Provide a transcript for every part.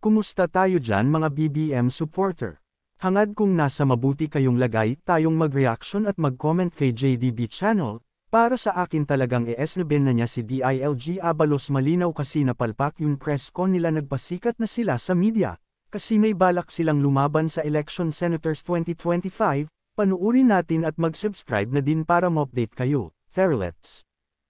Kumusta tayo dyan mga BBM supporter? Hangad kung nasa mabuti kayong lagay tayong mag-reaction at mag-comment kay JDB Channel. Para sa akin talagang ESNBN na niya si DILG Abalos, malinaw kasi napalpak yung press con nila, nagpasikat na sila sa media. Kasi may balak silang lumaban sa Election Senators 2025, panuurin natin at mag-subscribe na din para ma-update kayo. Ferlets.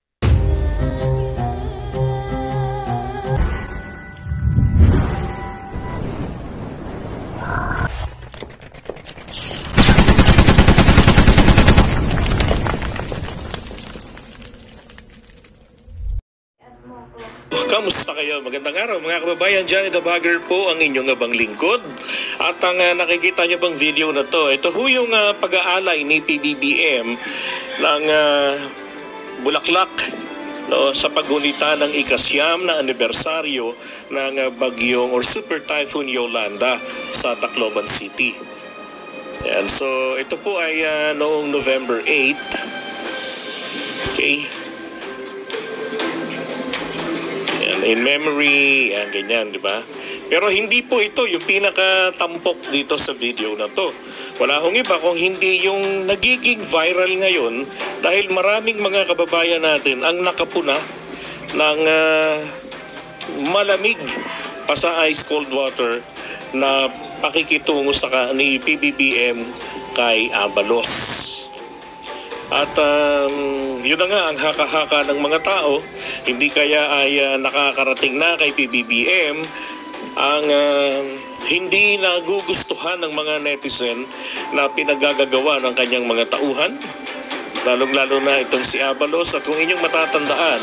Kamusta kayo? Magandang araw mga kababayan. Johnny the Bagger po ang inyong abang lingkod. At ang nakikita niyo bang video na to, ito ho yung pag-aalay ni PBBM ng Bulaklak, no, sa paggunita ng ikasyam na anibersaryo ng bagyong or Super Typhoon Yolanda sa Tacloban City. And so ito po ay noong November 8. Okay. In memory, yan, ganyan, di ba? Pero hindi po ito yung pinakatampok dito sa video na to. Wala hong iba kung hindi yung nagiging viral ngayon dahil maraming mga kababayan natin ang nakapuna ng malamig pa sa ice cold water na pakikitungo sa ni PBBM kay Abalos. At yun na nga ang haka-haka ng mga tao, hindi kaya ay nakakarating na kay PBBM ang hindi nagugustuhan ng mga netizen na pinagagagawa ng kanyang mga tauhan, lalong-lalo na itong si Abalos. At kung inyong matatandaan,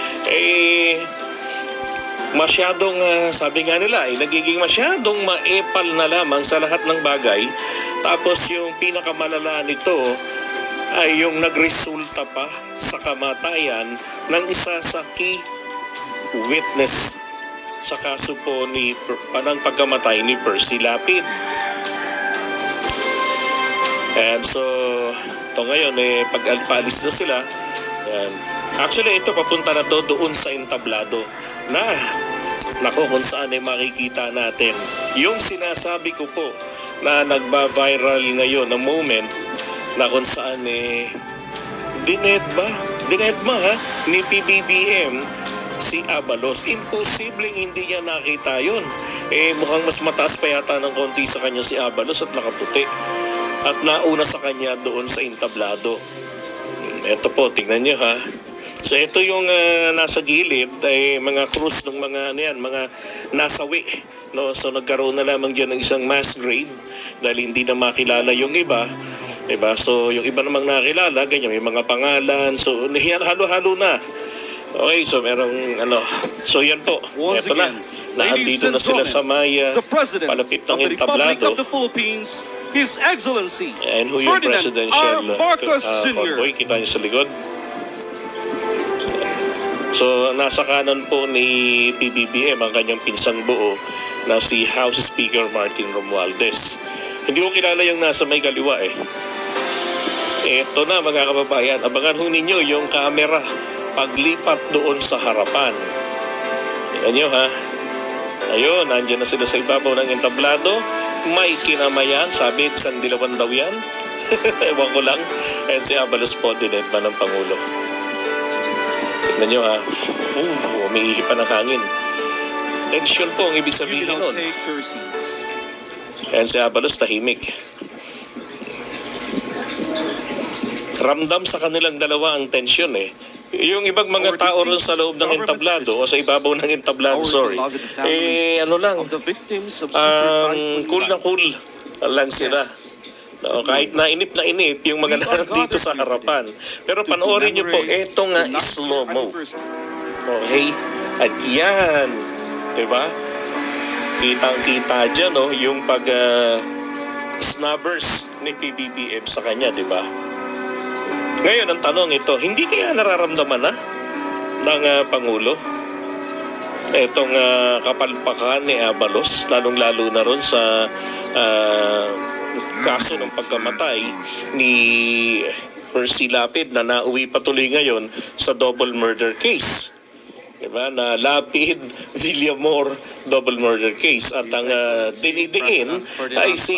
masyadong, sabi nga nila, nagiging masyadong maepal na lamang sa lahat ng bagay. Tapos yung pinakamalala nito ay yung nagresulta pa sa kamatayan ng isa sa key witness sa kaso po ng pagkamatay ni Percy Lapid. And so, ito ngayon, pag-alis na sila. And actually, ito papunta na to doon sa entablado na, nako, kung saan makikita natin yung sinasabi ko po na nagba-viral ngayon na moment na kung saan dinedma ni PBBM si Abalos. Imposibleng hindi niya nakita yun. Mukhang mas mataas pa yata ng konti sa kanya si Abalos at nakaputi. At nauna sa kanya doon sa entablado. Ito po, tingnan niyo ha. So ito yung nasa gilid ay mga krus ng mga mga nasawi. No? So nagkaroon na lamang dyan ng isang mass grave dahil hindi na makilala yung iba. Diba? So, yung iba namang nakilala, ganyan, may mga pangalan. So, halo-halo na. Okay, so merong So, yan po. Ito na. Naandito na sila sa may palapit ng entablado. His Excellency And who yung presidential convoy. Kita niyo sa likod. So, nasa kanan po ni PBBM ang kanyang pinsang buo na si House Speaker Martin Romualdez. Hindi ko kilala yung nasa may kaliwa Ito na mga kababayan, abangan ho ninyo yung camera paglipat doon sa harapan. Tingnan nyo ha. Ayun, nandiyan na sila sa ibabaw ng entablado. May kinamayan, sabi, sandilawan daw yan. Ewan ko lang. And si Abalos po, dinedma ng Pangulo. Tingnan nyo ha. Umiihi pa ng hangin. Tension po ang ibig sabihin nun. And si Abalos tahimik. Ramdam sa kanilang dalawa ang tensyon Yung ibang mga tao ron sa loob ng entablado o sa ibabaw ng entablado, ano lang, cool na cool lang sila. No, kahit na inip yung mga nandito sa harapan. Pero panoorin nyo po, eto nga slow-mo. Okay? At yan, diba? Kitang-kita dyan, yung snubbers ni PBBM sa kanya, diba? Ngayon, ang tanong ito, hindi kaya nararamdaman ng Pangulo itong kapalpakan ni Abalos, lalong-lalo na ron sa kaso ng pagkamatay ni Percy Lapid na nauwi patuloy ngayon sa double murder case. Diba, na Lapid, Villamor double murder case at ang dinidiin ay si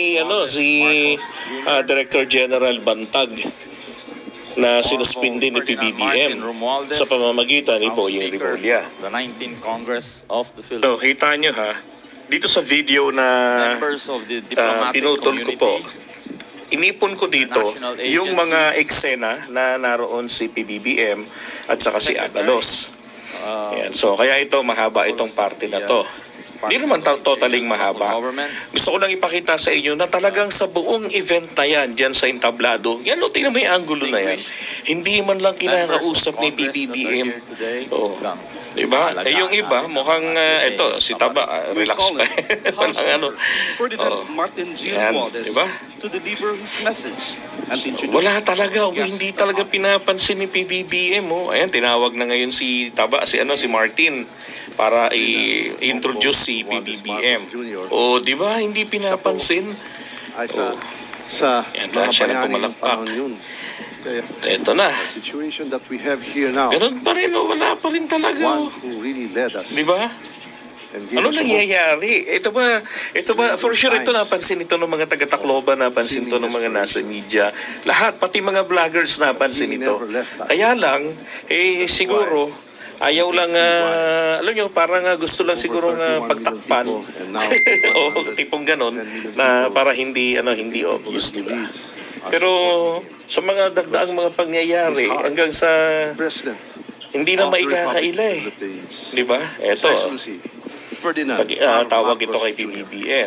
Director General Bantag na sinuspindi ni PBBM sa pamamagitan ni Boying Rimulya. The 19th Congress of the So, Philippines. kita nyo ha, dito sa video na Members of the diplomatic pinutol ko po, community. inipon ko dito National yung mga agencies. eksena na naroon si PBBM at saka si Abalos. Ayan, so kaya ito mahaba itong parte na to. Hindi naman totaling mahaba. Gusto ko lang ipakita sa inyo na talagang sa buong event na yan, dyan sa entablado, yan o, tingnan mo yung angulo na yan. Hindi man lang kinakausap ni PBBM. Oo. Diba? Eh, yung iba, mukhang, ito, si Taba, relax pa. Walang Ferdinand Martin G. Yan, Romualdez diba? to deliver his message and introduce Wala talaga, guests hindi of talaga honor. pinapansin ni PBBM. Oh. Ayan, tinawag na ngayon si Taba, si Martin para i-introduce si PBBM. O, di ba, hindi pinapansin? Ay Oh. sa Yan, mga siya na bayani ng pumalakpak. panahon yun. Kaya Ito na. the situation that we have here now, Ganun pa rin, oh, wala pa rin talaga. one Oh. who really led us Di ba? and gave Ano us hope. nangyayari? Ito ba, for sure ito napansin ito ng mga taga-Tacloban, napansin ito ng mga nasa media. Lahat, pati mga vloggers napansin ito. Kaya lang, siguro, ayaw lang, alam nyo, parang gusto lang siguro pagtakpan. O tipong ganon, na para hindi obvious, di ba? Pero sa mga dagdaang mga pangyayari, hanggang sa President hindi na of the Republic maikakaila of eh. the Philippines, Di ba? His Eto. Excellency Ferdinand Tawag Marcos ito kay Jr. PBBM.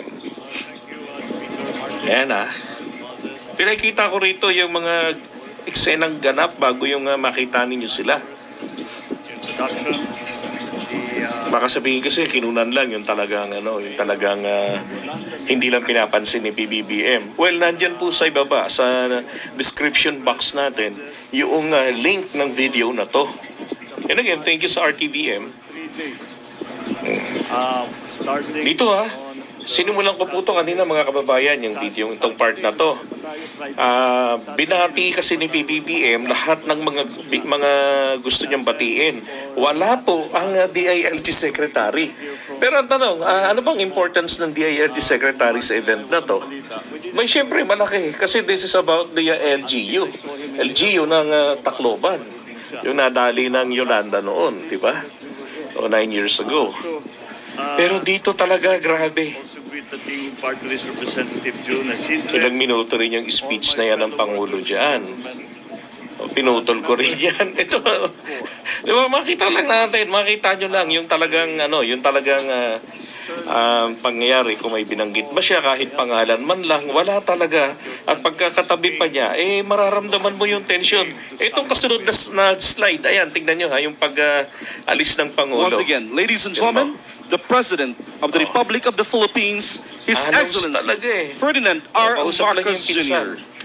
Ayan Pinakita ko rito yung mga eksenang ganap bago yung makita ninyo sila. Baka sabihin kasi kinunan lang yung talagang hindi lang pinapansin ni PBBM. Well, nandyan po sa ibaba sa description box natin yung link ng video na to. And again, thank you sa RTVM. Dito sinimulan ko po ito kanina mga kababayan, yung video, itong part na to. Binati kasi ni PBBM lahat ng mga gusto niyang batiin. Wala po ang DILG Secretary. Pero ang tanong, ano bang importance ng DILG Secretary sa event na to? May siyempre malaki kasi this is about the LGU. LGU ng Tacloban. Yung nadali ng Yolanda noon, di ba? O 9 years ago. Pero dito talaga, grabe. Ilang minuto rin yung speech na yan ng Pangulo dyan. Pinutol ko rin yan. Ito, di ba, makita nyo lang yung talagang, pangyayari kung may binanggit ba siya kahit pangalan man lang, wala talaga. At pagkakatabi pa niya, mararamdaman mo yung tension. Itong kasunod na slide, ayan, tignan nyo yung pag-alis ng Pangulo. Once again, ladies and gentlemen, the President of the Republic of the Philippines, His Announce Excellency talaga Ferdinand R. Kausap lang Marcos yung pinsan. Jr.